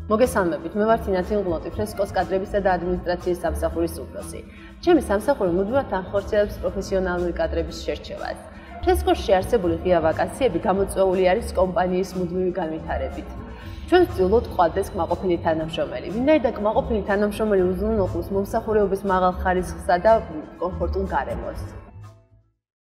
მოგესალმებით, მე ვარ თინათინ გლოტი, ფრესკოს კადრებისა და ადმინისტრაციის სამსახურის უფროსი. ჩემი სამსახური მუდმივად ახორციელებს პროფესიონალური კადრების შერჩევას. ფრესკოში არსებული ღია ვაკანსიები გამოწვეული არის კომპანიის მუდმივი განვითარებით. ჩვენ ვცდილობთ ყვალდეს კმაყოფილი თანამშრომელი. ვინაიდან კმაყოფილი თანამშრომელი უზრუნველყოფს მომსახურების მაღალ ხარისხსა და კომფორტულ გარემოს.